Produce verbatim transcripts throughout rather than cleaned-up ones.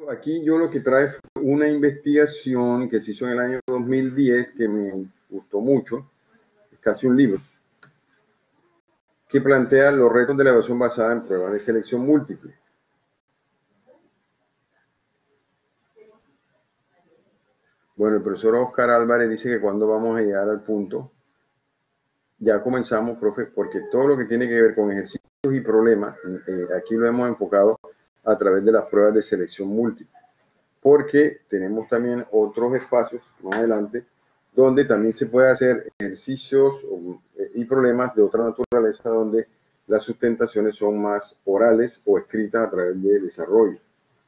Aquí yo lo que trae fue una investigación que se hizo en el año dos mil diez que me gustó mucho, es casi un libro, que plantea los retos de la evaluación basada en pruebas de selección múltiple. Bueno, el profesor Oscar Álvarez dice que cuando vamos a llegar al punto, ya comenzamos, profe, porque todo lo que tiene que ver con ejercicios y problemas, eh, aquí lo hemos enfocado a través de las pruebas de selección múltiple, porque tenemos también otros espacios más adelante donde también se puede hacer ejercicios y problemas de otra naturaleza donde las sustentaciones son más orales o escritas a través de desarrollo.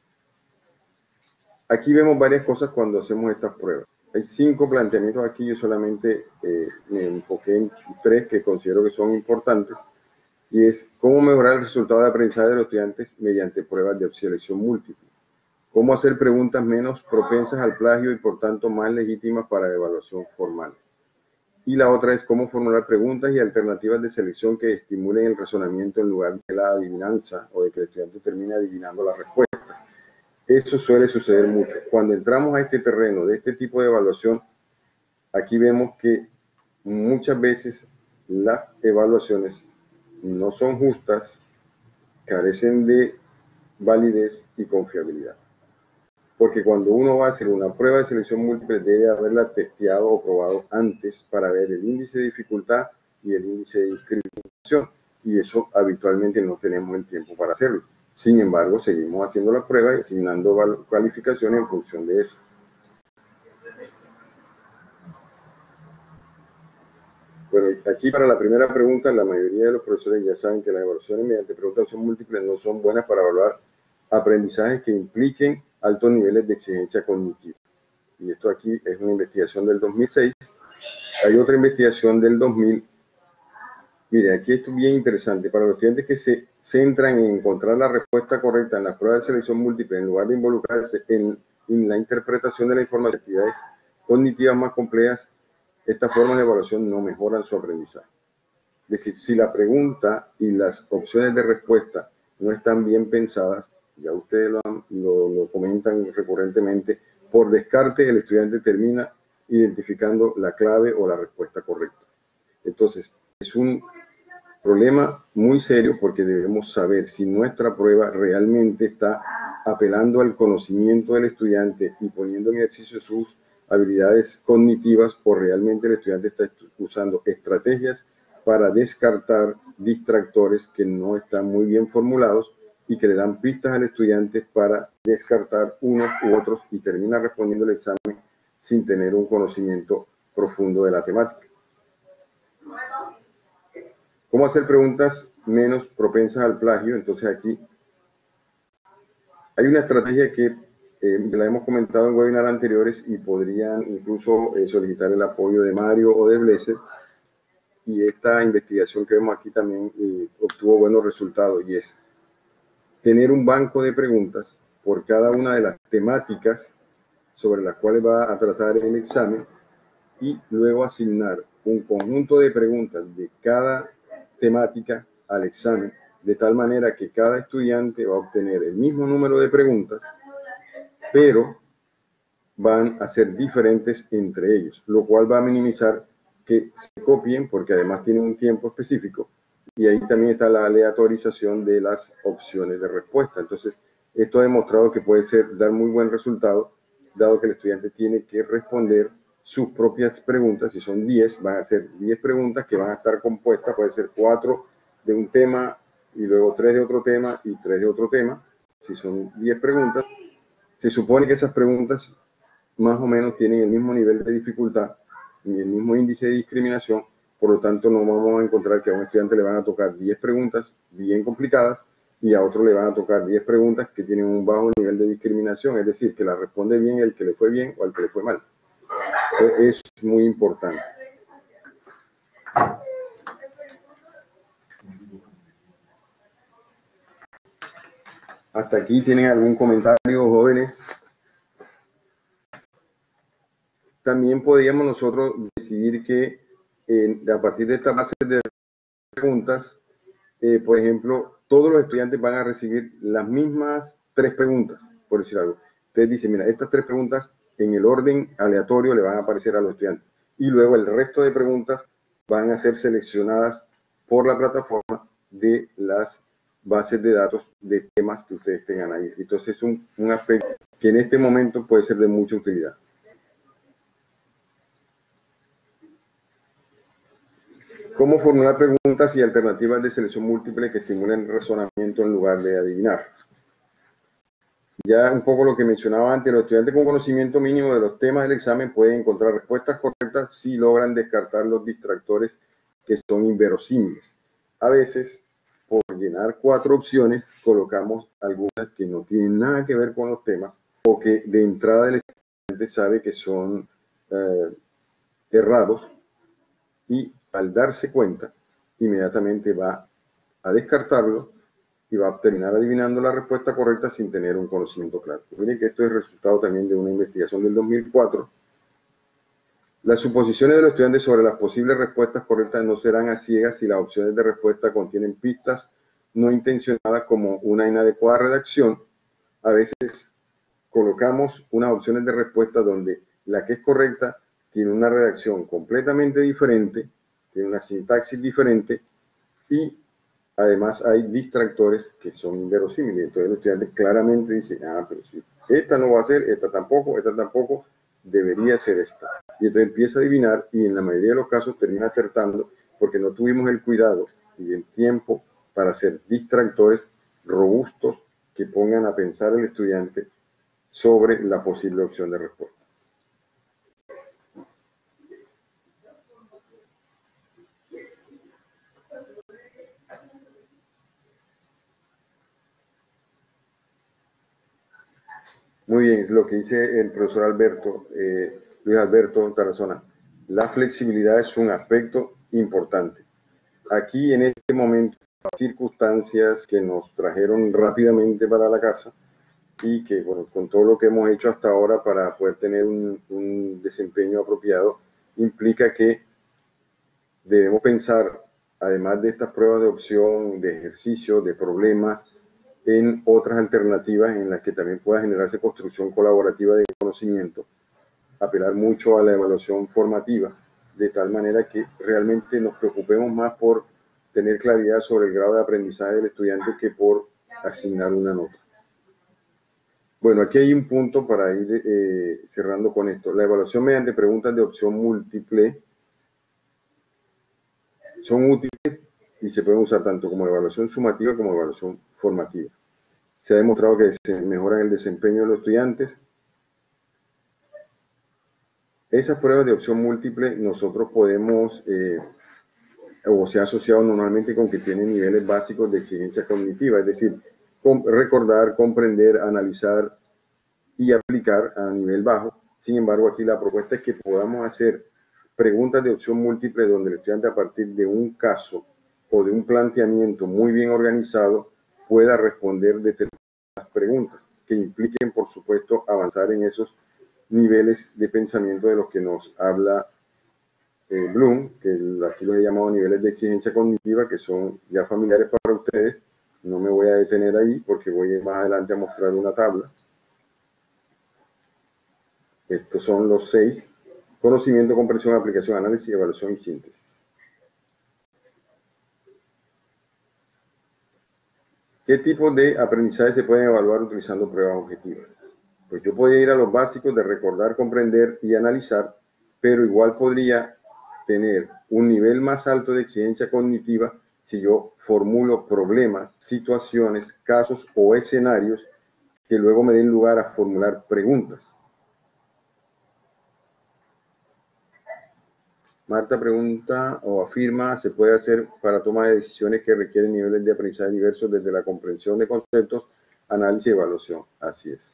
Aquí vemos varias cosas cuando hacemos estas pruebas. Hay cinco planteamientos aquí, yo solamente eh, me enfoqué en tres que considero que son importantes, y es cómo mejorar el resultado de aprendizaje de los estudiantes mediante pruebas de selección múltiple, cómo hacer preguntas menos propensas al plagio y por tanto más legítimas para la evaluación formal. Y la otra es cómo formular preguntas y alternativas de selección que estimulen el razonamiento en lugar de la adivinanza o de que el estudiante termine adivinando las respuestas. Eso suele suceder mucho. Cuando entramos a este terreno de este tipo de evaluación, aquí vemos que muchas veces las evaluaciones no son justas, carecen de validez y confiabilidad. Porque cuando uno va a hacer una prueba de selección múltiple debe haberla testeado o probado antes para ver el índice de dificultad y el índice de discriminación. Y eso habitualmente no tenemos el tiempo para hacerlo. Sin embargo, seguimos haciendo la prueba y asignando calificaciones en función de eso. Bueno, aquí para la primera pregunta, la mayoría de los profesores ya saben que las evaluaciones mediante preguntas múltiples no son buenas para evaluar aprendizajes que impliquen altos niveles de exigencia cognitiva. Y esto aquí es una investigación del dos mil seis. Hay otra investigación del dos mil. Mire, aquí esto es bien interesante. Para los estudiantes que se centran en encontrar la respuesta correcta en las pruebas de selección múltiple, en lugar de involucrarse en, en la interpretación de la información de actividades cognitivas más complejas, estas formas de evaluación no mejoran su aprendizaje. Es decir, si la pregunta y las opciones de respuesta no están bien pensadas, ya ustedes lo, lo, lo comentan recurrentemente, por descarte el estudiante termina identificando la clave o la respuesta correcta. Entonces, es un problema muy serio porque debemos saber si nuestra prueba realmente está apelando al conocimiento del estudiante y poniendo en ejercicio sus habilidades cognitivas, o realmente el estudiante está usando estrategias para descartar distractores que no están muy bien formulados y que le dan pistas al estudiante para descartar unos u otros y termina respondiendo el examen sin tener un conocimiento profundo de la temática. ¿Cómo hacer preguntas menos propensas al plagio? Entonces aquí hay una estrategia que eh, la hemos comentado en webinars anteriores y podrían incluso eh, solicitar el apoyo de Mario o de Blessed. Y esta investigación que vemos aquí también eh, obtuvo buenos resultados, y es tener un banco de preguntas por cada una de las temáticas sobre las cuales va a tratar el examen y luego asignar un conjunto de preguntas de cada temática al examen, de tal manera que cada estudiante va a obtener el mismo número de preguntas, pero van a ser diferentes entre ellos, lo cual va a minimizar que se copien, porque además tienen un tiempo específico, y ahí también está la aleatorización de las opciones de respuesta. Entonces, esto ha demostrado que puede ser, dar muy buen resultado, dado que el estudiante tiene que responder sus propias preguntas. Si son diez, van a ser diez preguntas que van a estar compuestas, puede ser cuatro de un tema, y luego tres de otro tema, y tres de otro tema. Si son diez preguntas, se supone que esas preguntas más o menos tienen el mismo nivel de dificultad y el mismo índice de discriminación, por lo tanto no vamos a encontrar que a un estudiante le van a tocar diez preguntas bien complicadas y a otro le van a tocar diez preguntas que tienen un bajo nivel de discriminación, es decir, que la responde bien el que le fue bien o el que le fue mal. Entonces, es muy importante. ¿Hasta aquí tienen algún comentario, jóvenes? También podríamos nosotros decidir que eh, a partir de esta base de preguntas, eh, por ejemplo, todos los estudiantes van a recibir las mismas tres preguntas, por decir algo. Ustedes dicen, mira, estas tres preguntas en el orden aleatorio le van a aparecer a los estudiantes. Y luego el resto de preguntas van a ser seleccionadas por la plataforma de las bases de datos de temas que ustedes tengan ahí. Entonces es un, un aspecto que en este momento puede ser de mucha utilidad. ¿Cómo formular preguntas y alternativas de selección múltiple que estimulen razonamiento en lugar de adivinar? Ya un poco lo que mencionaba antes, los estudiantes con conocimiento mínimo de los temas del examen pueden encontrar respuestas correctas si logran descartar los distractores que son inverosímiles. A veces, por llenar cuatro opciones, colocamos algunas que no tienen nada que ver con los temas o que de entrada el estudiante sabe que son eh, errados y al darse cuenta, inmediatamente va a descartarlo y va a terminar adivinando la respuesta correcta sin tener un conocimiento claro. Miren que esto es resultado también de una investigación del dos mil cuatro. Las suposiciones de los estudiantes sobre las posibles respuestas correctas no serán a ciegas si las opciones de respuesta contienen pistas no intencionadas como una inadecuada redacción. A veces colocamos unas opciones de respuesta donde la que es correcta tiene una redacción completamente diferente, tiene una sintaxis diferente y además hay distractores que son inverosímiles. Entonces el estudiante claramente dice, ah, pero sí, esta no va a ser, esta tampoco, esta tampoco, debería ser esta. Y entonces empieza a adivinar y en la mayoría de los casos termina acertando porque no tuvimos el cuidado y el tiempo para hacer distractores robustos que pongan a pensar al estudiante sobre la posible opción de respuesta. Muy bien, lo que dice el profesor Alberto, eh, Luis Alberto Tarazona. La flexibilidad es un aspecto importante. Aquí en este momento, circunstancias que nos trajeron rápidamente para la casa y que, bueno, con todo lo que hemos hecho hasta ahora para poder tener un, un desempeño apropiado, implica que debemos pensar, además de estas pruebas de opción, de ejercicio, de problemas, en otras alternativas en las que también pueda generarse construcción colaborativa de conocimiento, apelar mucho a la evaluación formativa, de tal manera que realmente nos preocupemos más por tener claridad sobre el grado de aprendizaje del estudiante que por asignar una nota. Bueno, aquí hay un punto para ir eh, cerrando con esto. La evaluación mediante preguntas de opción múltiple son útiles y se pueden usar tanto como evaluación sumativa como evaluación formativa. Se ha demostrado que se mejora el desempeño de los estudiantes. Esas pruebas de opción múltiple nosotros podemos, eh, o se ha asociado normalmente con que tienen niveles básicos de exigencia cognitiva, es decir, com recordar, comprender, analizar y aplicar a nivel bajo. Sin embargo, aquí la propuesta es que podamos hacer preguntas de opción múltiple donde el estudiante a partir de un caso o de un planteamiento muy bien organizado pueda responder determinadas preguntas que impliquen, por supuesto, avanzar en esos niveles de pensamiento de los que nos habla eh, Bloom, que aquí los he llamado niveles de exigencia cognitiva, que son ya familiares para ustedes. No me voy a detener ahí porque voy más adelante a mostrar una tabla. Estos son los seis: conocimiento, comprensión, aplicación, análisis, evaluación y síntesis. ¿Qué tipos de aprendizaje se pueden evaluar utilizando pruebas objetivas? Pues yo podría ir a los básicos de recordar, comprender y analizar, pero igual podría tener un nivel más alto de exigencia cognitiva si yo formulo problemas, situaciones, casos o escenarios que luego me den lugar a formular preguntas. Marta pregunta o afirma, ¿se puede hacer para toma de decisiones que requieren niveles de aprendizaje diversos desde la comprensión de conceptos, análisis y evaluación? Así es.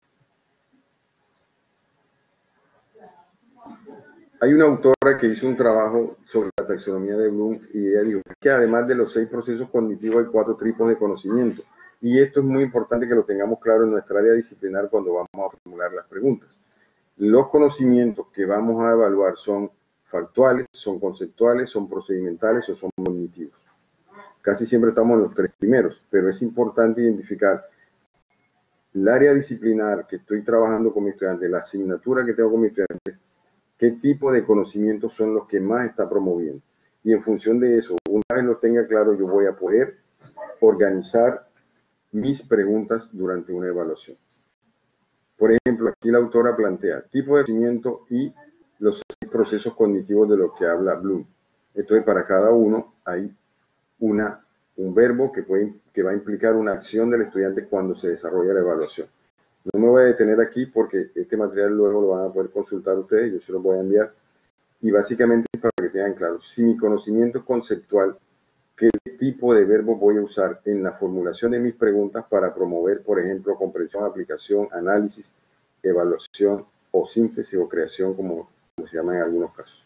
Hay una autora que hizo un trabajo sobre la taxonomía de Bloom y ella dijo que además de los seis procesos cognitivos hay cuatro tipos de conocimiento. Y esto es muy importante que lo tengamos claro en nuestra área disciplinar cuando vamos a formular las preguntas. Los conocimientos que vamos a evaluar son factuales, son conceptuales, son procedimentales o son cognitivos. Casi siempre estamos en los tres primeros, pero es importante identificar el área disciplinar que estoy trabajando con mi estudiante, la asignatura que tengo con mi estudiante, qué tipo de conocimientos son los que más está promoviendo. Y en función de eso, una vez lo tenga claro, yo voy a poder organizar mis preguntas durante una evaluación. Por ejemplo, aquí la autora plantea tipo de conocimiento y los procesos cognitivos de los que habla Bloom. Entonces, para cada uno hay una, un verbo que, puede, que va a implicar una acción del estudiante cuando se desarrolla la evaluación. No me voy a detener aquí porque este material luego lo van a poder consultar ustedes, yo se los voy a enviar. Y básicamente es para que tengan claro, si mi conocimiento es conceptual, qué tipo de verbo voy a usar en la formulación de mis preguntas para promover, por ejemplo, comprensión, aplicación, análisis, evaluación o síntesis o creación, como, como se llama en algunos casos.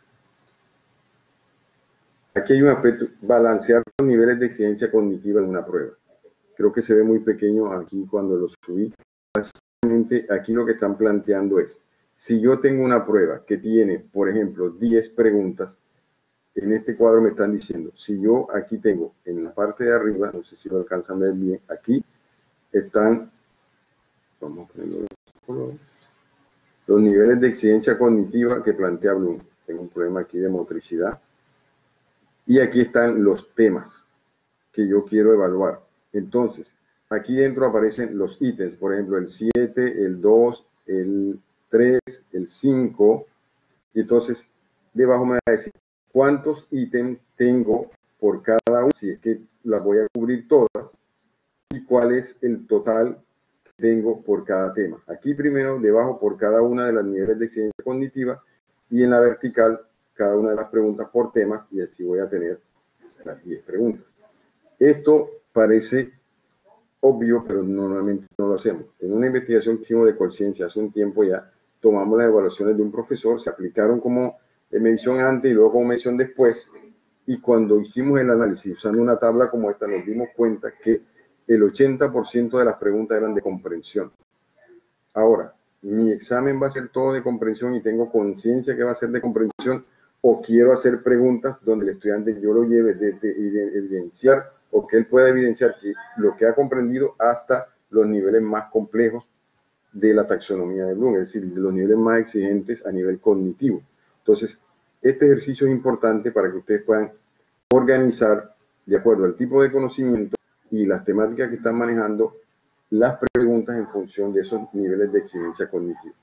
Aquí hay un aspecto, balancear los niveles de exigencia cognitiva en una prueba. Creo que se ve muy pequeño aquí cuando lo subí. Básicamente, aquí lo que están planteando es, si yo tengo una prueba que tiene, por ejemplo, diez preguntas, en este cuadro me están diciendo, si yo aquí tengo en la parte de arriba, no sé si lo alcanzan a ver bien, aquí están, vamos a ponerlo de color, los niveles de exigencia cognitiva que plantea Bloom. Tengo un problema aquí de motricidad. Y aquí están los temas que yo quiero evaluar. Entonces, aquí dentro aparecen los ítems, por ejemplo, el siete, el dos, el tres, el cinco, y entonces debajo me va a decir cuántos ítems tengo por cada uno, si es que las voy a cubrir todas, y cuál es el total que tengo por cada tema. Aquí primero, debajo, por cada una de las niveles de exigencia cognitiva, y en la vertical, cada una de las preguntas por temas, y así voy a tener las diez preguntas. Esto parece obvio, pero normalmente no lo hacemos. En una investigación que hicimos de conciencia hace un tiempo ya, tomamos las evaluaciones de un profesor, se aplicaron como medición antes y luego como medición después, y cuando hicimos el análisis usando una tabla como esta, nos dimos cuenta que el ochenta por ciento de las preguntas eran de comprensión. Ahora, mi examen va a ser todo de comprensión y tengo conciencia que va a ser de comprensión, o quiero hacer preguntas donde el estudiante yo lo lleve de, de, de evidenciar, o que él pueda evidenciar que lo que ha comprendido hasta los niveles más complejos de la taxonomía de Bloom, es decir, los niveles más exigentes a nivel cognitivo. Entonces, este ejercicio es importante para que ustedes puedan organizar, de acuerdo al tipo de conocimiento y las temáticas que están manejando, las preguntas en función de esos niveles de exigencia cognitiva.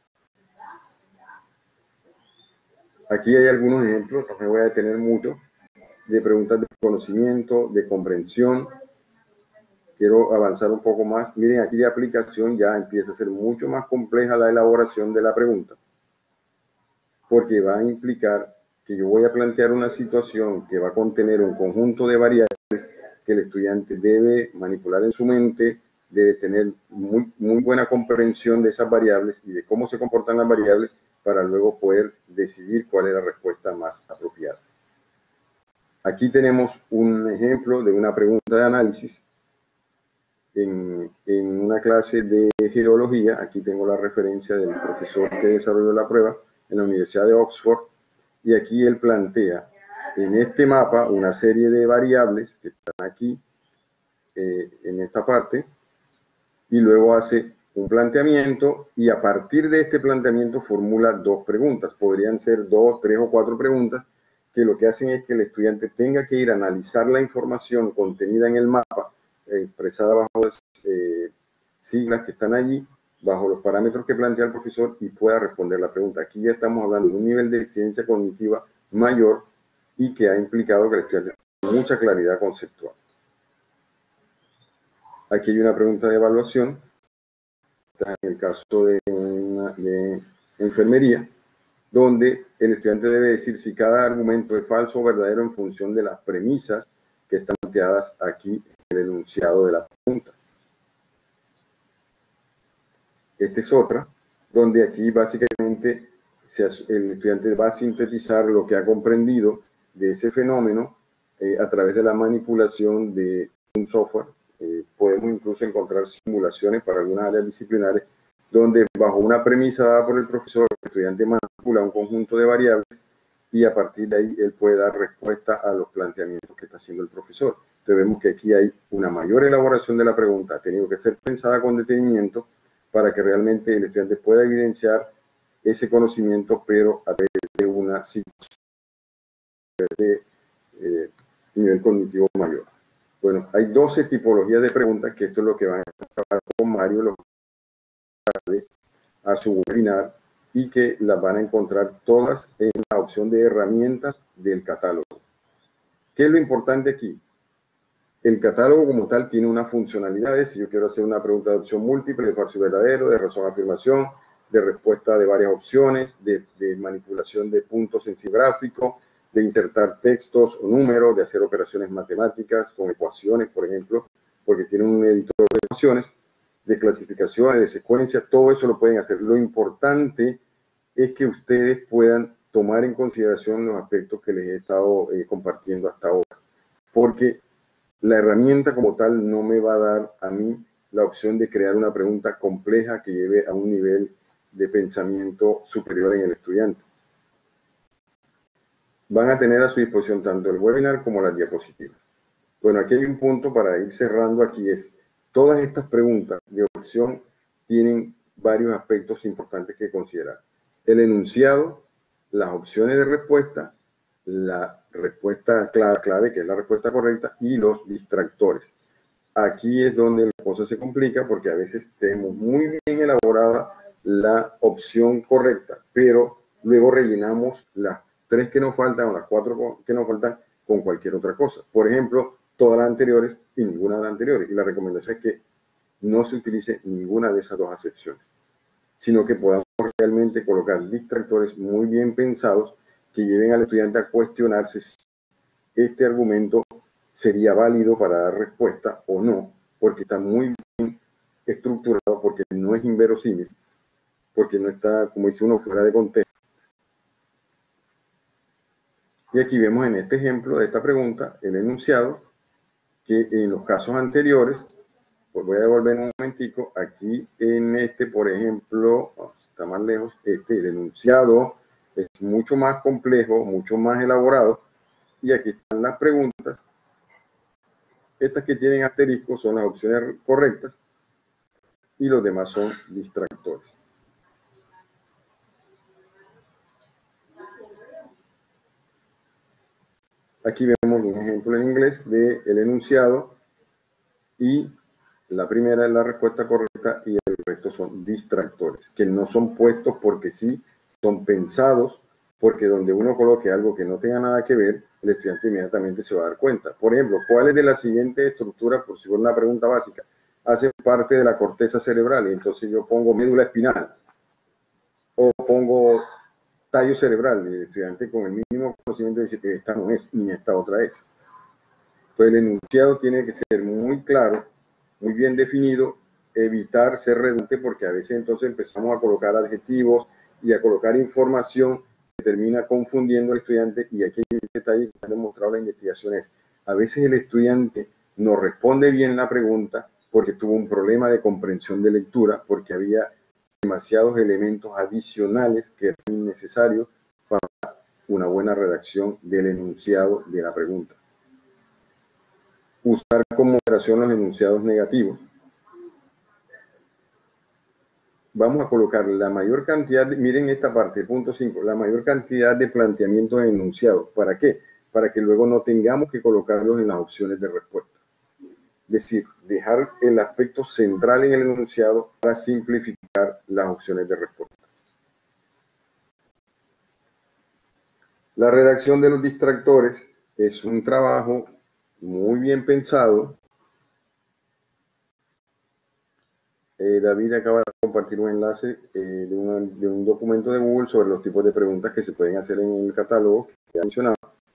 Aquí hay algunos ejemplos, no me voy a detener mucho, de preguntas de conocimiento, de comprensión. Quiero avanzar un poco más. Miren, aquí de aplicación ya empieza a ser mucho más compleja la elaboración de la pregunta, porque va a implicar que yo voy a plantear una situación que va a contener un conjunto de variables que el estudiante debe manipular en su mente, debe tener muy, muy buena comprensión de esas variables y de cómo se comportan las variables para luego poder decidir cuál es la respuesta más apropiada. Aquí tenemos un ejemplo de una pregunta de análisis en, en una clase de geología. Aquí tengo la referencia del profesor que desarrolló la prueba en la Universidad de Oxford, y aquí él plantea en este mapa una serie de variables que están aquí eh, en esta parte, y luego hace un planteamiento, y a partir de este planteamiento formula dos preguntas. Podrían ser dos, tres o cuatro preguntas que lo que hacen es que el estudiante tenga que ir a analizar la información contenida en el mapa, eh, expresada bajo las eh, siglas que están allí, bajo los parámetros que plantea el profesor, y pueda responder la pregunta. Aquí ya estamos hablando de un nivel de exigencia cognitiva mayor y que ha implicado que el estudiante tenga mucha claridad conceptual. Aquí hay una pregunta de evaluación, en el caso de, una, de enfermería, donde el estudiante debe decir si cada argumento es falso o verdadero en función de las premisas que están planteadas aquí en el enunciado de la pregunta. Esta es otra, donde aquí básicamente se, el estudiante va a sintetizar lo que ha comprendido de ese fenómeno eh, a través de la manipulación de un software. Eh, podemos incluso encontrar simulaciones para algunas áreas disciplinares donde bajo una premisa dada por el profesor, el estudiante manipula un conjunto de variables y a partir de ahí él puede dar respuesta a los planteamientos que está haciendo el profesor. Entonces vemos que aquí hay una mayor elaboración de la pregunta, ha tenido que ser pensada con detenimiento para que realmente el estudiante pueda evidenciar ese conocimiento, pero a través de una situación de eh, nivel cognitivo mayor. Bueno, hay doce tipologías de preguntas, que esto es lo que van a trabajar con Mario los a su webinar, y que las van a encontrar todas en la opción de herramientas del catálogo. ¿Qué es lo importante aquí? El catálogo como tal tiene unas funcionalidades. Si yo quiero hacer una pregunta de opción múltiple, de falso y verdadero, de razón afirmación, de respuesta de varias opciones, de, de manipulación de puntos en sí gráfico, de insertar textos o números, de hacer operaciones matemáticas con ecuaciones, por ejemplo, porque tiene un editor de ecuaciones, de clasificaciones, de secuencia, todo eso lo pueden hacer. Lo importante es que ustedes puedan tomar en consideración los aspectos que les he estado eh, compartiendo hasta ahora, porque la herramienta como tal no me va a dar a mí la opción de crear una pregunta compleja que lleve a un nivel de pensamiento superior en el estudiante. Van a tener a su disposición tanto el webinar como las diapositivas. Bueno, aquí hay un punto para ir cerrando aquí, es todas estas preguntas de opción tienen varios aspectos importantes que considerar. El enunciado, las opciones de respuesta, la respuesta clave, clave, que es la respuesta correcta, y los distractores. Aquí es donde la cosa se complica, porque a veces tenemos muy bien elaborada la opción correcta, pero luego rellenamos las tres que nos faltan o las cuatro que nos faltan con cualquier otra cosa. Por ejemplo, todas las anteriores y ninguna de las anteriores. Y la recomendación es que no se utilice ninguna de esas dos acepciones, sino que podamos realmente colocar distractores muy bien pensados que lleven al estudiante a cuestionarse si este argumento sería válido para dar respuesta o no, porque está muy bien estructurado, porque no es inverosímil, porque no está, como dice uno, fuera de contexto. Y aquí vemos en este ejemplo de esta pregunta el enunciado, que en los casos anteriores, pues voy a devolver un momentico, aquí en este, por ejemplo, oh, está más lejos, este, el enunciado es mucho más complejo, mucho más elaborado, y aquí están las preguntas. Estas que tienen asterisco son las opciones correctas y los demás son distractores. Aquí vemos un ejemplo en inglés del enunciado y la primera es la respuesta correcta y el resto son distractores, que no son puestos porque sí, son pensados, porque donde uno coloque algo que no tenga nada que ver, el estudiante inmediatamente se va a dar cuenta. Por ejemplo, ¿cuáles de las siguientes estructuras, por si fuera una pregunta básica, hacen parte de la corteza cerebral? Y entonces yo pongo médula espinal o pongo tallo cerebral, y el estudiante con el mínimo conocimiento dice que esta no es, ni esta otra es. Entonces el enunciado tiene que ser muy claro, muy bien definido, evitar ser redundante, porque a veces entonces empezamos a colocar adjetivos y a colocar información que termina confundiendo al estudiante. Y aquí hay un detalle que ha demostrado la investigación, es a veces el estudiante no responde bien la pregunta porque tuvo un problema de comprensión de lectura, porque había demasiados elementos adicionales que eran innecesarios para una buena redacción del enunciado de la pregunta. Usar con moderación los enunciados negativos. Vamos a colocar la mayor cantidad, de, miren esta parte, punto cinco, la mayor cantidad de planteamientos en enunciados. ¿Para qué? Para que luego no tengamos que colocarlos en las opciones de respuesta. Es decir, dejar el aspecto central en el enunciado para simplificar las opciones de respuesta. La redacción de los distractores es un trabajo muy bien pensado. Eh, David acaba de compartir un enlace eh, de, una, de un documento de Google sobre los tipos de preguntas que se pueden hacer en el catálogo que ha mencionado.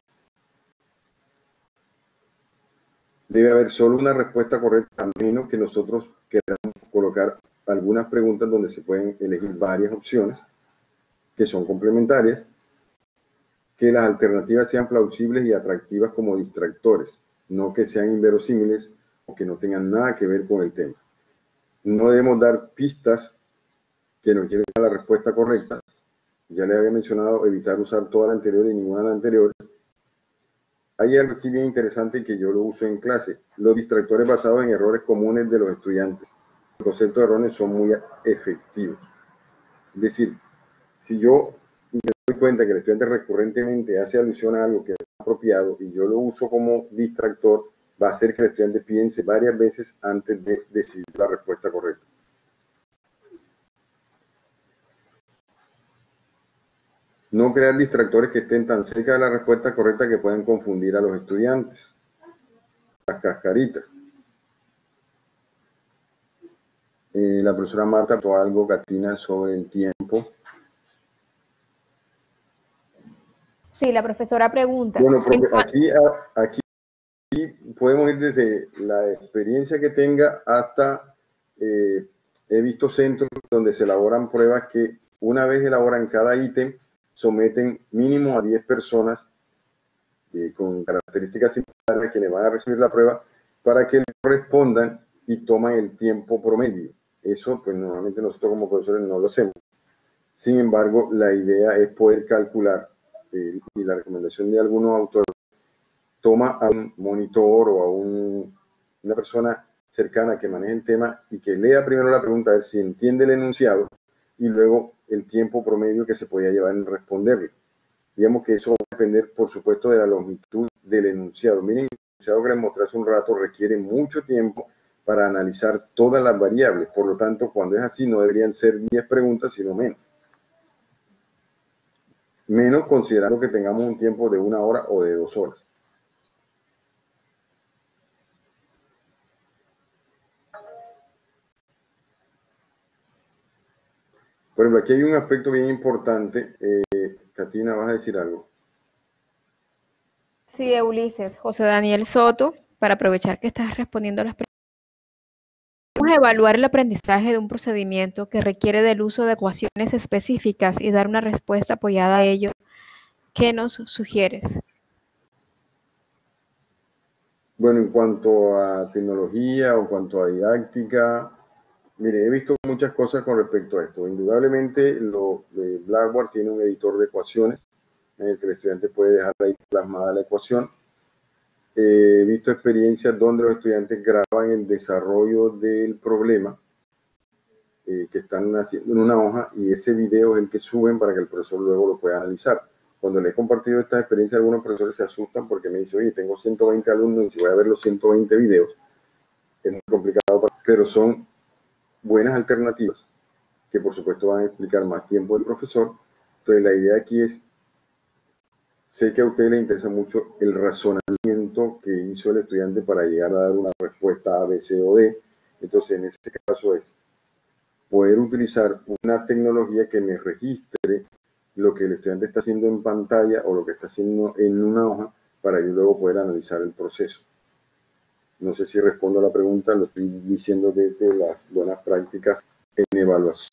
Debe haber solo una respuesta correcta, a menos que nosotros queramos colocar algunas preguntas donde se pueden elegir varias opciones que son complementarias, que las alternativas sean plausibles y atractivas como distractores, no que sean inverosímiles o que no tengan nada que ver con el tema. No debemos dar pistas que nos lleven a la respuesta correcta, Ya le había mencionado evitar usar toda la anterior y ninguna de las anteriores. Hay algo aquí bien interesante que yo lo uso en clase, los distractores basados en errores comunes de los estudiantes. Los conceptos de errores son muy efectivos. Es decir, si yo me doy cuenta que el estudiante recurrentemente hace alusión a algo que es apropiado y yo lo uso como distractor, va a hacer que el estudiante piense varias veces antes de decidir la respuesta correcta. No crear distractores que estén tan cerca de la respuesta correcta que puedan confundir a los estudiantes. Las cascaritas. Eh, la profesora Marta tocó algo, Catina, sobre el tiempo. Sí, la profesora pregunta. Bueno, profe, aquí, aquí podemos ir desde la experiencia que tenga hasta, eh, he visto centros donde se elaboran pruebas que una vez elaboran cada ítem, someten mínimo a diez personas eh, con características similares a quienes van a recibir la prueba para que respondan y toman el tiempo promedio. Eso, pues normalmente nosotros como profesores no lo hacemos. Sin embargo, la idea es poder calcular, eh, y la recomendación de algunos autores, toma a un monitor o a un, una persona cercana que maneje el tema y que lea primero la pregunta, a ver si entiende el enunciado, y luego el tiempo promedio que se podía llevar en responderlo. Digamos que eso va a depender, por supuesto, de la longitud del enunciado. Miren, el enunciado que les mostré hace un rato requiere mucho tiempo para analizar todas las variables. Por lo tanto, cuando es así, no deberían ser diez preguntas, sino menos. Menos considerando que tengamos un tiempo de una hora o de dos horas. Por ejemplo, aquí hay un aspecto bien importante. Eh, Katina, ¿vas a decir algo? Sí, Ulises, José Daniel Soto, para aprovechar que estás respondiendo a las preguntas. Vamos a evaluar el aprendizaje de un procedimiento que requiere del uso de ecuaciones específicas y dar una respuesta apoyada a ello. ¿Qué nos sugieres? Bueno, en cuanto a tecnología o en cuanto a didáctica, mire, he visto muchas cosas con respecto a esto. Indudablemente, lo, eh, Blackboard tiene un editor de ecuaciones en el que el estudiante puede dejar ahí plasmada la ecuación. Eh, he visto experiencias donde los estudiantes graban el desarrollo del problema eh, que están haciendo en una hoja y ese video es el que suben para que el profesor luego lo pueda analizar. Cuando le he compartido esta experiencia, algunos profesores se asustan porque me dicen, oye, tengo ciento veinte alumnos y si voy a ver los ciento veinte videos, es muy complicado, pero son buenas alternativas que por supuesto van a explicar más tiempo el profesor. Entonces la idea aquí es, sé que a usted le interesa mucho el razonamiento que hizo el estudiante para llegar a dar una respuesta A, B, C o D. Entonces en este caso es poder utilizar una tecnología que me registre lo que el estudiante está haciendo en pantalla o lo que está haciendo en una hoja para yo luego poder analizar el proceso. No sé si respondo a la pregunta, lo estoy diciendo desde las buenas prácticas en evaluación.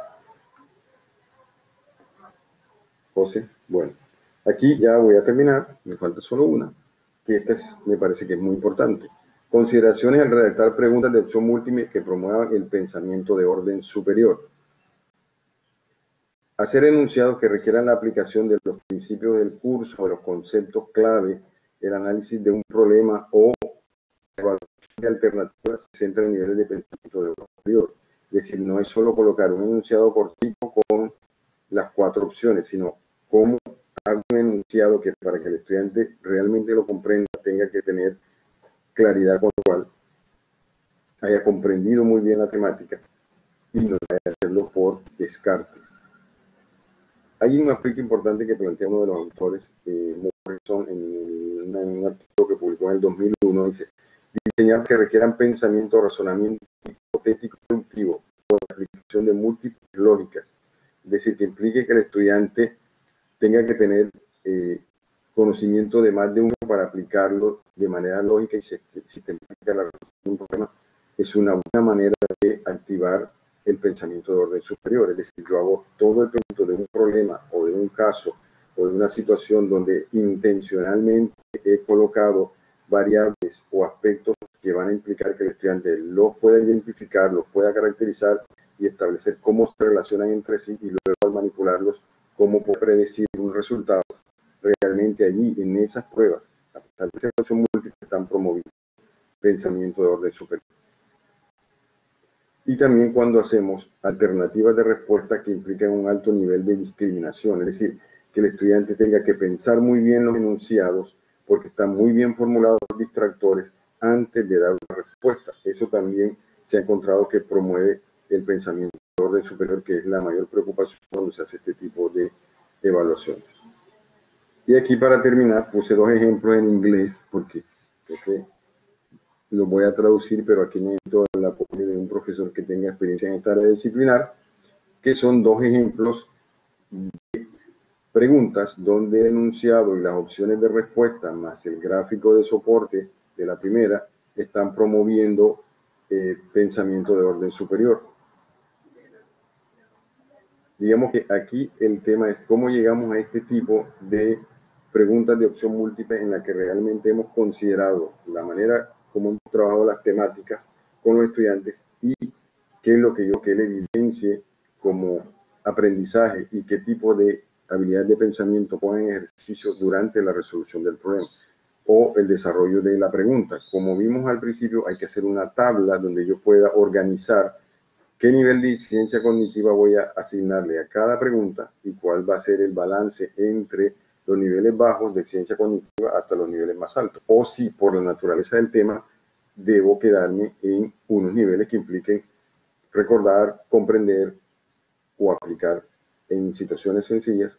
José, bueno, aquí ya voy a terminar, me falta solo una, que esta es, me parece que es muy importante. Consideraciones al redactar preguntas de opción múltiple que promuevan el pensamiento de orden superior. Hacer enunciados que requieran la aplicación de los principios del curso, de los conceptos clave, el análisis de un problema o la evaluación de alternativas se centra en niveles de pensamiento de orden superior. Es decir, no es solo colocar un enunciado cortito con las cuatro opciones, sino cómo hago un enunciado que para que el estudiante realmente lo comprenda tenga que tener claridad con lo cual haya comprendido muy bien la temática y no vaya a hacerlo por descarte. Hay un aspecto importante que plantea uno de los autores, eh, Morrison, en, en un artículo que publicó en el dos mil uno, dice, diseñar que requieran pensamiento, razonamiento hipotético productivo con la aplicación de múltiples lógicas, es decir, que implique que el estudiante tenga que tener eh, conocimiento de más de uno para aplicarlo de manera lógica y sistemática a la resolución de un problema, es una buena manera de activar el pensamiento de orden superior. Es decir, yo hago todo el pensamiento de un problema o de un caso o de una situación donde intencionalmente he colocado variables o aspectos que van a implicar que el estudiante los pueda identificar, los pueda caracterizar y establecer cómo se relacionan entre sí y luego al manipularlos cómo puedo predecir un resultado. Realmente allí, en esas pruebas, a pesar de ser opción múltiple, están promoviendo pensamiento de orden superior. Y también cuando hacemos alternativas de respuesta que implican un alto nivel de discriminación, es decir, que el estudiante tenga que pensar muy bien los enunciados porque están muy bien formulados los distractores antes de dar una respuesta. Eso también se ha encontrado que promueve el pensamiento de orden superior, que es la mayor preocupación cuando se hace este tipo de evaluaciones. Y aquí, para terminar, puse dos ejemplos en inglés porque creo que los voy a traducir, pero aquí necesito el apoyo de un profesor que tenga experiencia en esta área disciplinar, que son dos ejemplos de preguntas donde el enunciado y las opciones de respuesta más el gráfico de soporte de la primera están promoviendo eh, pensamiento de orden superior. Digamos que aquí el tema es cómo llegamos a este tipo de preguntas de opción múltiple en la que realmente hemos considerado la manera como hemos trabajado las temáticas con los estudiantes y qué es lo que yo que le evidencie como aprendizaje y qué tipo de habilidades de pensamiento ponen en ejercicio durante la resolución del problema o el desarrollo de la pregunta. Como vimos al principio, hay que hacer una tabla donde yo pueda organizar qué nivel de incidencia cognitiva voy a asignarle a cada pregunta y cuál va a ser el balance entre los niveles bajos de incidencia cognitiva hasta los niveles más altos. O si por la naturaleza del tema debo quedarme en unos niveles que impliquen recordar, comprender o aplicar en situaciones sencillas